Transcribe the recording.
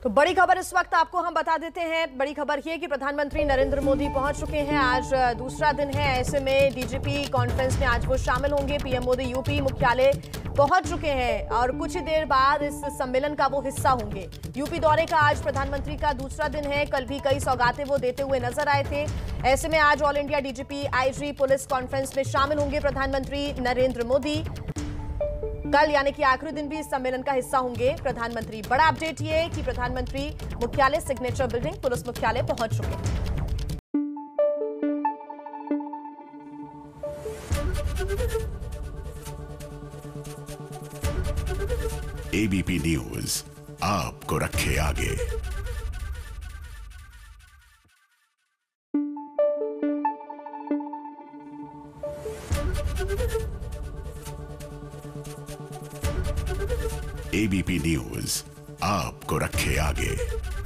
तो बड़ी खबर इस वक्त आपको हम बता देते हैं। बड़ी खबर ये कि प्रधानमंत्री नरेंद्र मोदी पहुंच चुके हैं। आज दूसरा दिन है, ऐसे में डीजीपी कॉन्फ्रेंस में आज वो शामिल होंगे। पीएम मोदी यूपी मुख्यालय पहुंच चुके हैं और कुछ ही देर बाद इस सम्मेलन का वो हिस्सा होंगे। यूपी दौरे का आज प्रधानमंत्री का दूसरा दिन है। कल भी कई सौगातें वो देते हुए नजर आए थे। ऐसे में आज all India DGP IG police conference में शामिल होंगे प्रधानमंत्री नरेंद्र मोदी। कल यानी कि आखिरी दिन भी इस सम्मेलन का हिस्सा होंगे प्रधानमंत्री। बड़ा अपडेट ये कि प्रधानमंत्री मुख्यालय सिग्नेचर बिल्डिंग पुलिस मुख्यालय पहुंच चुके हैं। एबीपी न्यूज आपको रखे आगे। एबीपी न्यूज आपको रखे आगे।